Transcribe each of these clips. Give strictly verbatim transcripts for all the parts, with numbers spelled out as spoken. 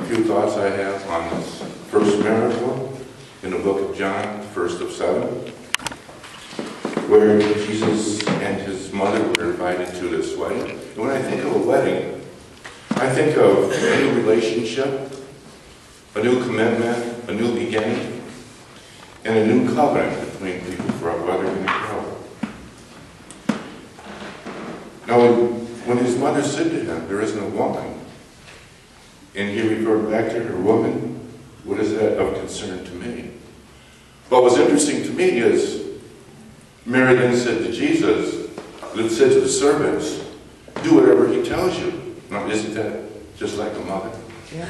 few thoughts I have on this first miracle in the book of John, first of seven, where Jesus and his mother were invited to this wedding. And when I think of a wedding, I think of a new relationship, a new commitment, a new beginning, and a new covenant between people for whether they're going to grow. Now, when his mother said to him, "There is no wine," and he referred back to her, "Woman, what is that of concern to me?" What was interesting to me is Mary then said to Jesus, that said to the servants, "Do whatever he tells you." Now, isn't that just like a mother? Yeah.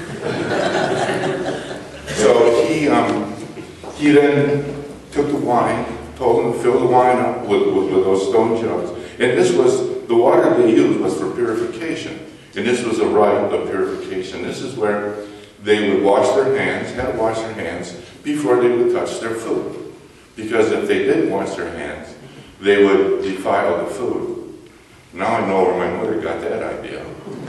So he um, he then took the wine, told him to fill the wine up with, with, with those stone jugs. And this was, the water they used was for purification. And this was a rite of purification. This is where they would wash their hands, had to wash their hands before they would touch their food. Because if they didn't wash their hands, they would defile the food. Now I know where my mother got that idea.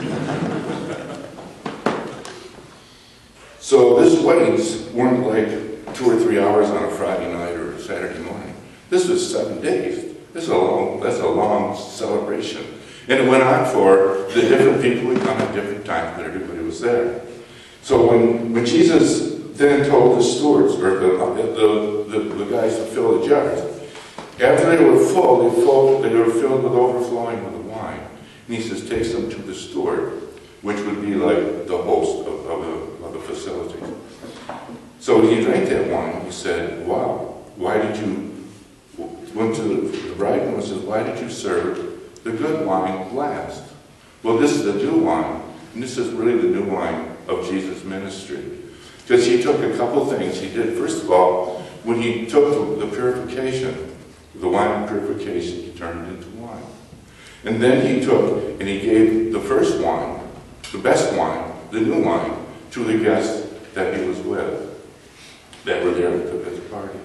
So these weddings weren't like two or three hours on a Friday night or a Saturday morning. This was seven days. This is a long, that's a long celebration. And it went on for the different people would come at different times, but everybody was there. So when, when Jesus then told the stewards, or the, the, the, the guys to fill the jars, after they were full, they, full, they were filled with overflowing with the wine. And he says, takes them to the steward, which would be like the host of, of, the, of the facility. So when he drank that wine, he said, "Wow, why did you," went to the bridegroom and says, "Why did you serve the good wine last?" Well, this is the new wine, and this is really the new wine of Jesus' ministry. Because he took a couple things he did. First of all, when he took the, the purification, the wine of purification, he turned it into wine. And then he took and he gave the first wine, the best wine, the new wine, to the guests that he was with, that were there at the party.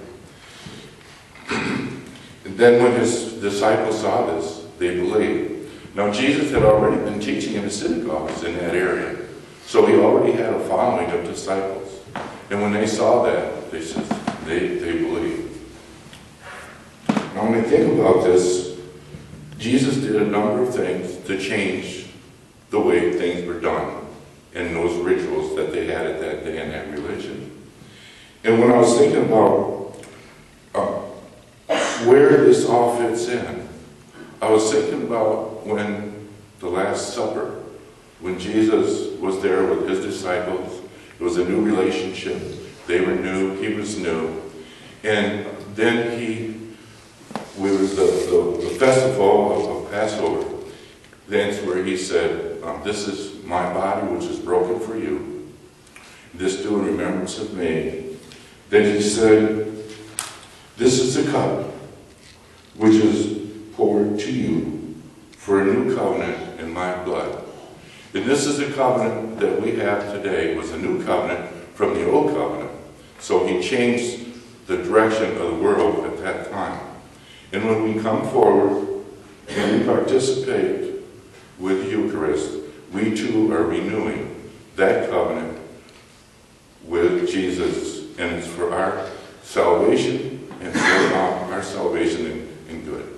And then when his disciples saw this, they believed. Now Jesus had already been teaching in the synagogues in that area, so he already had a following of disciples. And when they saw that, they said, they, they believed. Now when I think about this, Jesus did a number of things to change the way things were done and those rituals that they had at that day in that religion. And when I was thinking about uh, where this all fits in, I was thinking about when the Last Supper, when Jesus was there with his disciples. It was a new relationship. They were new. He was new. And then he, we was the, the, the festival of, of Passover. That's where he said, um, "This is my body which is broken for you. This do in remembrance of me." Then he said, "This is the cup which is poured to you for a new covenant in my blood." And this is the covenant that we have today. It was a new covenant from the old covenant. So he changed the direction of the world at that time. And when we come forward and we participate with the Eucharist, we too are renewing that covenant with Jesus. And it's for our salvation and for our, our salvation and, and good.